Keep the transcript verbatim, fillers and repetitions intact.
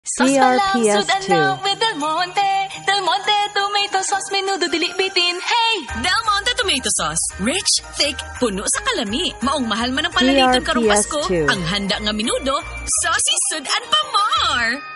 D R P S two. With Del Monte. Del Monte tomato sauce menudo dili bitin. Hey! Del Monte tomato sauce. Rich, thick, puno sa kalami. Maong mahal man ang palaliton karong Pasko. D R P S two. Ang handa nga menudo, saucy, sud, and pamar.